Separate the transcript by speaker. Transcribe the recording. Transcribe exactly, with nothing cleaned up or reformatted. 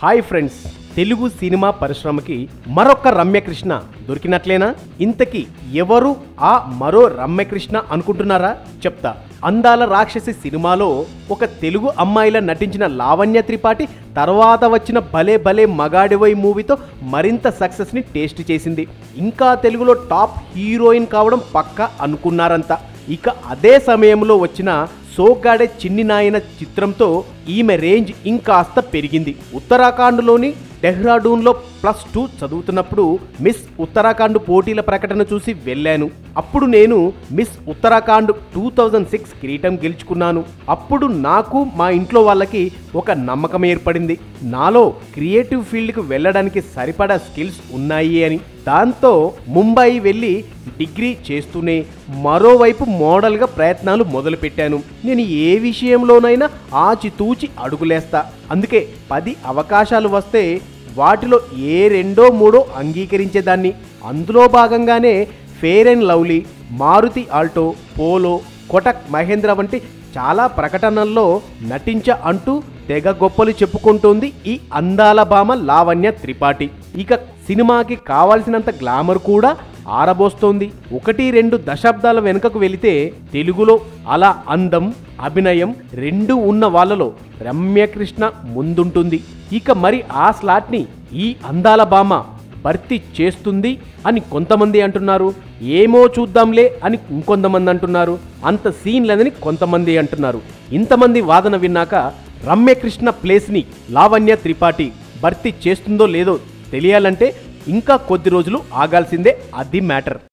Speaker 1: Hi friends, Telugu cinema పరిశ్రమకి మరొక రమ్యకృష్ణ దొరికినట్లేనా? ఇంతకీ ఎవరు ఆ మరో రమ్యకృష్ణ అనుకుంటున్నారా? చెప్తా. అందాల రాక్షసి సినిమాలో ఒక తెలుగు అమ్మాయిలా నటించిన లావణ్య త్రిపాఠి తర్వాత వచ్చిన భలే భలే మగాడివై మూవీతో మరింత సక్సెస్ని టేస్ట్ చేసింది. ఇంకా తెలుగులో టాప్ హీరోయిన్ కావడం పక్కా అనుకున్నారంతా. ఇక అదే సమయంలో వచ్చిన సోగ్గాడే చిన్ని నాయన చిత్రంతో ఈమె రేంజ్ ఇంకాస్త పెరిగింది. ఉత్తరాఖండ్లోని డెహ్రాడూన్లో ప్లస్ టూ చదువుతున్నప్పుడు మిస్ ఉత్తరాఖండ్ పోటీల ప్రకటన చూసి వెళ్ళాను. అప్పుడు నేను miss Uttarakhand two thousand six కిరీటం గెలుచుకున్నాను. అప్పుడు నాకు మా ఇంట్లో వాళ్ళకి ఒక నమ్మకం ఏర్పడింది, నాలో క్రియేటివ్ ఫీల్డ్కి వెళ్ళడానికి సరిపడా స్కిల్స్ ఉన్నాయి అని. దాంతో ముంబై వెళ్ళి డిగ్రీ చేస్తూనే మరోవైపు మోడల్గా ప్రయత్నాలు మొదలుపెట్టాను. నేను ఏ విషయంలోనైనా ఆచితూచి అడుగులేస్తా. అందుకే పది అవకాశాలు వస్తే వాటిలో ఏ రెండో మూడో అంగీకరించేదాన్ని. అందులో భాగంగానే Fair and Lovely, Maruti Alto, Polo, Kotak Mahindra వంటి చాలా ప్రకటనల్లో నటించ అంటూ తెగ గొప్పలు చెప్పుకుంటోంది ఈ అందాల భామ లావణ్య త్రిపాఠి. ఇక సినిమాకి కావాల్సినంత గ్లామర్ కూడా ఆరబోస్తోంది. ఒకటి రెండు దశాబ్దాల వెనుకకు వెళితే తెలుగులో అలా అందం, అభినయం రెండు ఉన్న వాళ్ళలో రమ్యకృష్ణ ముందుంటుంది. ఇక మరి ఆ స్లాట్ని ఈ అందాల భామ భర్తీ చేస్తుంది అని కొంతమంది అంటున్నారు. ఏమో చూద్దాంలే అని ఇంకొంతమంది అంటున్నారు. అంత సీన్ లేదని కొంతమంది అంటున్నారు. ఇంతమంది వాదన విన్నాక రమ్యకృష్ణ ప్లేస్ని లావణ్య త్రిపాఠి భర్తీ చేస్తుందో లేదో తెలియాలంటే ఇంకా కొద్ది రోజులు ఆగాల్సిందే. అది మ్యాటర్.